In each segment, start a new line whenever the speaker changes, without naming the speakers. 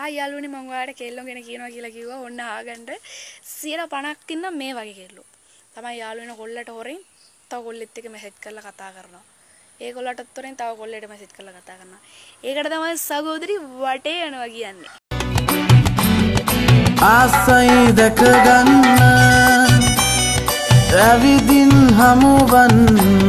යාළුවනේ මම ඔයාලට කෙල්ලෝ ගැන කියනවා කියලා කිව්වා. ඔන්න ආගන්න 50% ඉන්න මේ වගේ කෙල්ලෝ. තමයි යාළුවෙන කොල්ලට හොරෙන් තව කොල්ලෙක් එක්ක මැසේජ් කරලා කතා කරනවා. ඒ කොල්ලටත් හොරෙන් තව කොල්ලෙට මැසේජ් කරලා කතා කරනවා. ඒකට තමයි සහෝදරි වටේ යනවා කියන්නේ.
ආසයි දැක ගන්න ඇවිදින් හමුවන්න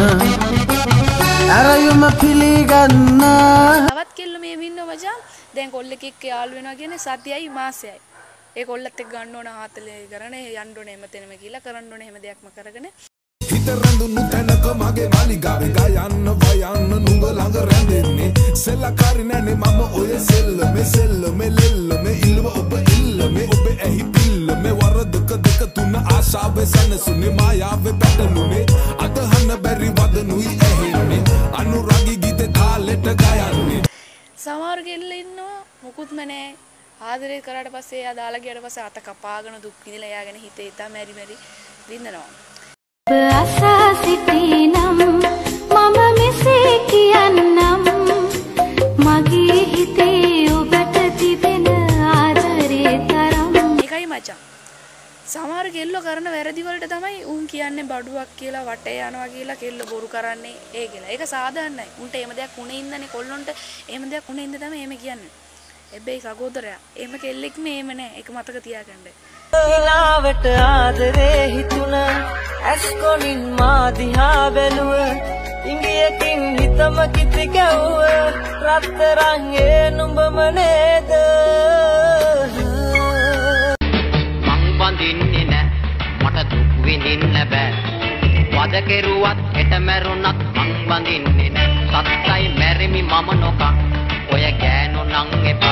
අරයුම පිළිගන්න.
තවත් කෙල්ල මේ වින්නෝ මචං. දැන් කොල්ලෙක් එක්ක යාළු වෙනවා කියන්නේ සතියයි මාසෙයි. ඒ කොල්ලත් එක්ක ගන්න ඕන ආතලේ කරන යන්න ඕනේ එමෙතනම කියලා කරන්න ඕනේ හැම දෙයක්ම කරගෙන
හිත රඳුණු තැනක මගේ මාලිගාවේ ගයන්න වයන්න නුඹ ළඟ රැඳෙන්නේ සෙල්ලකාරි නැනේ මම ඔය සෙල්ලමේ ලෙල්ලමේ ඉල්ලව ඔබ ඉල්ලමේ ඔබ ඇහි පිල්ලමේ වරදක දෙක තුන ආශාවේ සනසුනේ මායාවේ පැටළුනේ අදහන්න බැරි වදනුයි ඇහෙන්නේ අනුරාගී ගීතේ තාලෙට ගයන්නේ.
සමහර කෙල්ල ඉන්නවා මොකුත්ම නැහැ. ආදරේ කරාට පස්සේ එයා දාලා ගියාට පස්සේ අත කපාගෙන දුක් විඳලා එයා ගැන හිතේ ඉතා මැරි විඳිනවා.
ආසා සිටිනම් මම මෙසේ කියන්නම් මගේ හිතේ ඔබට තිබෙන ආදරේ තරම්.
ඒකයි මචං. සමහර කෙල්ලෝ කරන වැරදි වලට තමයි උන් කියන්නේ බඩුවක් කියලා වටේ යනවා කියලා කෙල්ල බොරු කරන්නේ ඒ කියලා. ඒක සාධාරණයි. උන්ට එහෙම දෙයක් උනේ ඉන්නනේ කොල්ලොන්ට එහෙම දෙයක් උනේ ඉඳ තමයි එහෙම කියන්නේ. හැබැයි සහෝදරයා එහෙම කෙල්ලෙක් මේම නෑ. ඒක මතක තියාගන්න.
ඊලාවට ආදරේ හිතුණ ඇස්කොනින් මා දිහා බැලුව ඉංගියකින් හිතම කිති ගැව්ව රත්තරන් ඒ නුඹම නේද
මං බඳින්නේ නෑ මට දුක් විඳින්න බෑ වද කෙරුවත් හෙට මැරුණත් මං බඳින්නේ නෑ සත්තයි මැරිමි මම නොකා ඔය ගෑනු නම් එපා